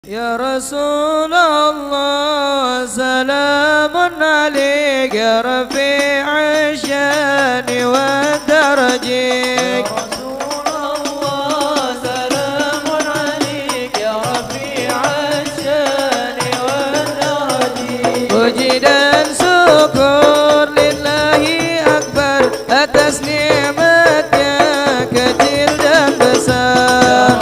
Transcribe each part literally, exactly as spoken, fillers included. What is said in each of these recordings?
يا رسول الله سلام عليك يا رفيع الشان والدرج. يا رسول الله سلام عليك يا رفيع الشان والدرج. وجدا شكر لله أكبر atas nikmatnya kecil dan besar.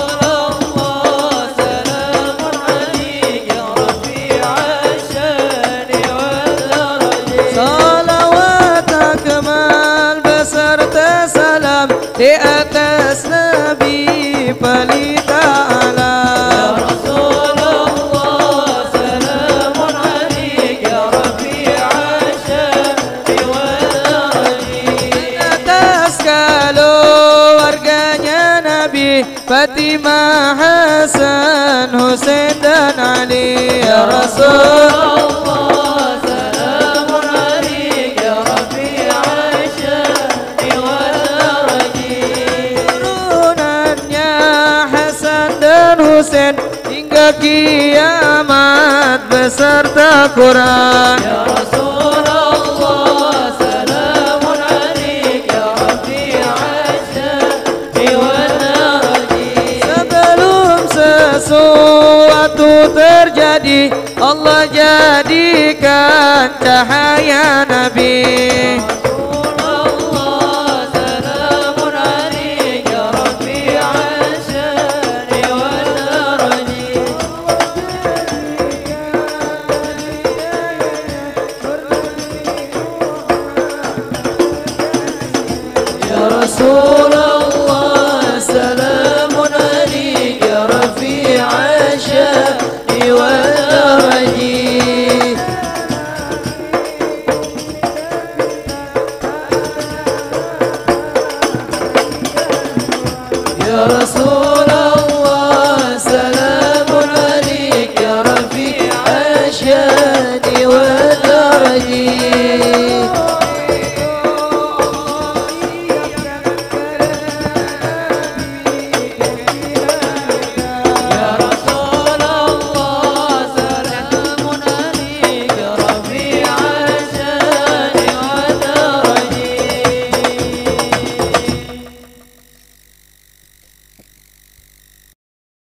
Di atas Nabi pelita alam. Ya Rasulullah salamun alaik ya rafi'al syami wal arji. Di atas keluarganya Nabi Fatimah, Hasan, Husain dan Ali. Ya Rasulullah hingga kiamat beserta Quran. Ya Rasulullah salamun alaik ya rafi'al syami wal arji. Sebelum sesuatu terjadi Allah jadikan cahaya Nabi. Rasulullah salamun alaik ya rafi'al syami wal arji. Ya Rasul